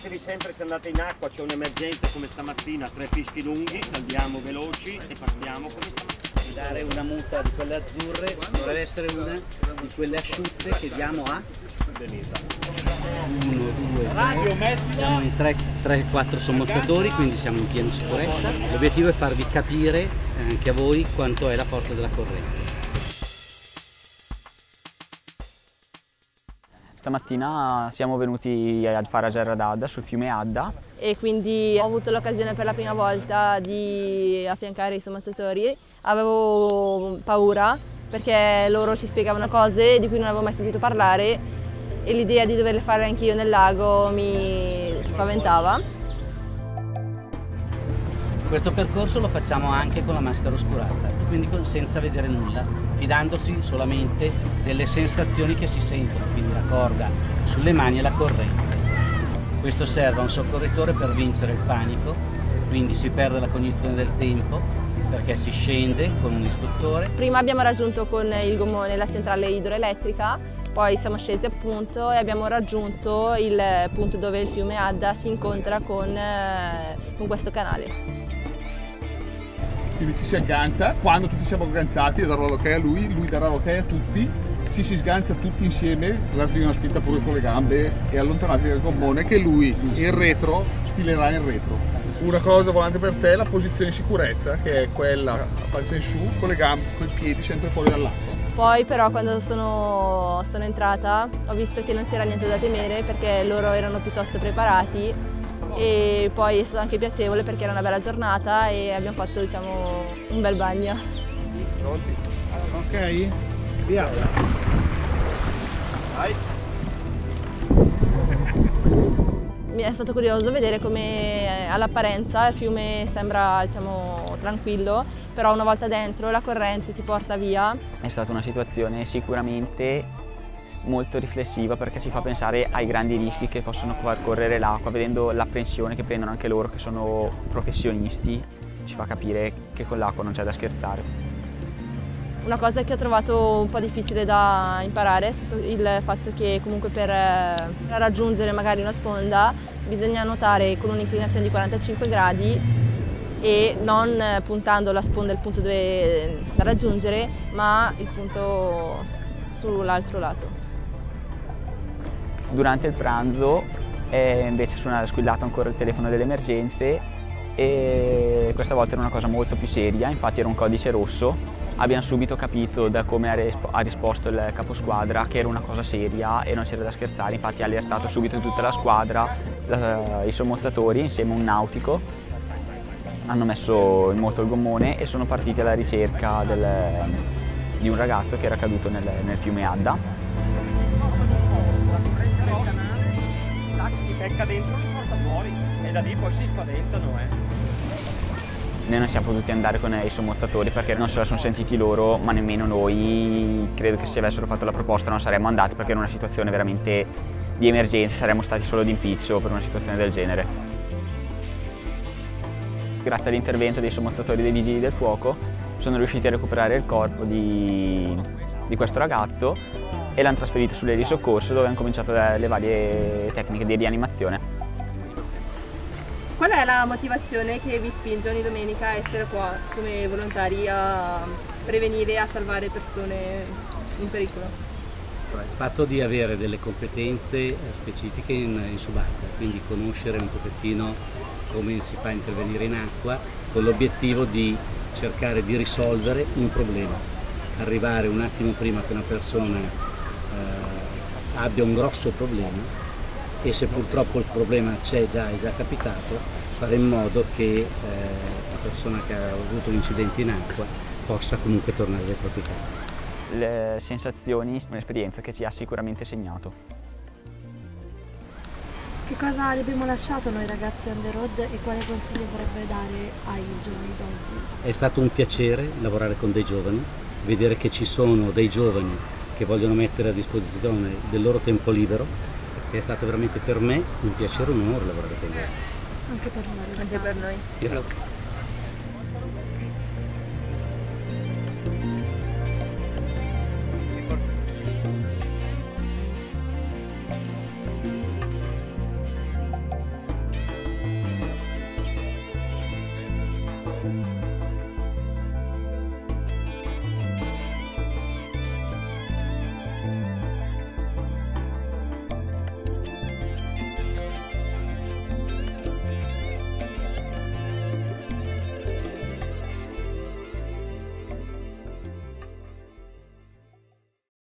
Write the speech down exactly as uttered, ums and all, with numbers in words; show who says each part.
Speaker 1: ricordatevi sempre, se andate in acqua c'è un'emergenza come stamattina, tre fischi lunghi, salviamo veloci e partiamo come stamattina.
Speaker 2: Dare una muta di quelle azzurre dovrebbe essere una di quelle asciutte che diamo a uno, due, tre, siamo in tre quattro sommozzatori, quindi siamo in piena sicurezza. L'obiettivo è farvi capire anche a voi quanto è la forza della corrente.
Speaker 3: Stamattina siamo venuti a fare a Gerra d'Adda sul fiume Adda
Speaker 4: e quindi ho avuto l'occasione per la prima volta di affiancare i sommozzatori. Avevo paura perché loro ci spiegavano cose di cui non avevo mai sentito parlare e l'idea di doverle fare anch'io nel lago mi spaventava.
Speaker 2: Questo percorso lo facciamo anche con la maschera oscurata, quindi senza vedere nulla, fidandosi solamente delle sensazioni che si sentono, quindi la corda sulle mani e la corrente. Questo serve a un soccorritore per vincere il panico, quindi si perde la cognizione del tempo perché si scende con un istruttore.
Speaker 4: Prima abbiamo raggiunto con il gommone la centrale idroelettrica, poi siamo scesi appunto e abbiamo raggiunto il punto dove il fiume Adda si incontra con, con questo canale.
Speaker 5: Quindi ci si aggancia, quando tutti siamo agganciati darò l'ok a lui, lui darà l'ok a tutti, ci si sgancia tutti insieme, dategli una spinta pure con le gambe e allontanatevi dal gommone che lui in retro sfilerà in retro. Una cosa volante per te, la posizione di sicurezza, che è quella a pancia in su, con le gambe, con i piedi sempre fuori dall'acqua.
Speaker 4: Poi però quando sono, sono entrata ho visto che non c'era niente da temere perché loro erano piuttosto preparati e poi è stato anche piacevole perché era una bella giornata e abbiamo fatto, diciamo, un bel bagno.
Speaker 5: Pronti? Ok? Via! Vai!
Speaker 4: Mi è stato curioso vedere come all'apparenza il fiume sembra, diciamo, tranquillo, però una volta dentro la corrente ti porta via.
Speaker 3: È stata una situazione sicuramente molto riflessiva perché ci fa pensare ai grandi rischi che possono far correre l'acqua, vedendo l'apprensione che prendono anche loro che sono professionisti, ci fa capire che con l'acqua non c'è da scherzare.
Speaker 4: Una cosa che ho trovato un po' difficile da imparare è stato il fatto che comunque per raggiungere magari una sponda bisogna nuotare con un'inclinazione di quarantacinque gradi e non puntando la sponda al punto dove, da raggiungere, ma il punto sull'altro lato.
Speaker 3: Durante il pranzo è invece suonato, squillato ancora il telefono delle emergenze e questa volta era una cosa molto più seria, infatti era un codice rosso. Abbiamo subito capito da come ha risposto il caposquadra che era una cosa seria e non c'era da scherzare, infatti ha allertato subito tutta la squadra, i sommozzatori insieme a un nautico, hanno messo in moto il gommone e sono partiti alla ricerca del, di un ragazzo che era caduto nel, nel fiume Adda.
Speaker 1: Li becca dentro, li porta fuori e da lì poi si spaventano. Eh.
Speaker 3: Noi non siamo potuti andare con i sommozzatori perché non se la sono sentiti loro, ma nemmeno noi. Credo che se avessero fatto la proposta non saremmo andati perché era una situazione veramente di emergenza, saremmo stati solo d'impiccio per una situazione del genere. Grazie all'intervento dei sommozzatori dei Vigili del Fuoco sono riusciti a recuperare il corpo di, di questo ragazzo e l'hanno trasferito sulle di soccorso dove hanno cominciato le, le varie tecniche di rianimazione.
Speaker 4: Qual è la motivazione che vi spinge ogni domenica a essere qua come volontari a prevenire e a salvare persone in pericolo?
Speaker 2: Il fatto di avere delle competenze specifiche in, in subacquea, quindi conoscere un pochettino come si fa a intervenire in acqua con l'obiettivo di cercare di risolvere un problema, arrivare un attimo prima che una persona eh, abbia un grosso problema e se purtroppo il problema c'è già, è già capitato, fare in modo che eh, la persona che ha avuto un incidente in acqua possa comunque tornare dai propri casi.
Speaker 3: Le sensazioni, un'esperienza che ci ha sicuramente segnato.
Speaker 6: Che cosa gli abbiamo lasciato noi ragazzi on the road e quale consiglio vorrebbe dare ai giovani d'oggi?
Speaker 2: È stato un piacere lavorare con dei giovani, vedere che ci sono dei giovani che vogliono mettere a disposizione del loro tempo libero. È stato veramente per me un piacere e un onore lavorare con loro.
Speaker 6: Anche per noi.
Speaker 4: Anche per noi.
Speaker 2: Grazie.